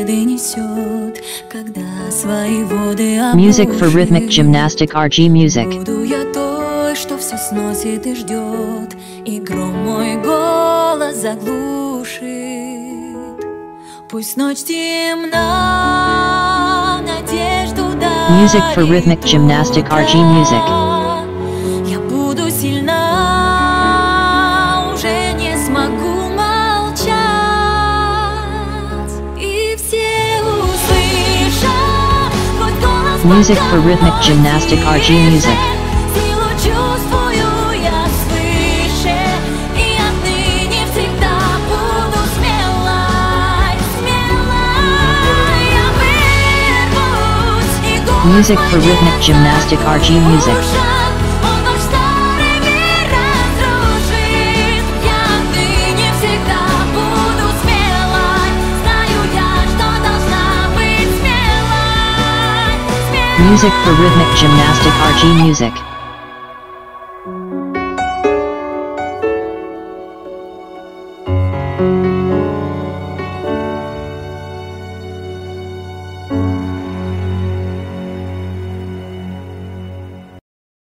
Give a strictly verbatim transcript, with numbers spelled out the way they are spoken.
победы несет, когда свои воды опустит. Music for rhythmic gymnastic R G Music. Буду я той, что все сносит и ждет, и гром мой голос заглушит. Пусть ночь темна, надежду дарит. Music for rhythmic gymnastic R G Music. Я буду сильна, уже не смогу молчать, и все услышат хоть голос. Music for rhythmic gymnastic R G Music. Силу чувствую я свыше, и отныне всегда буду смелой, смелой. Я вырвусь, и голос Music for rhythmic gymnastic R G Music. он наш старый мир разрушит. Я отныне всегда буду смелой, знаю я, что должна быть смелой, смелой. Music for rhythmic gymnastic R G Music. Thank you.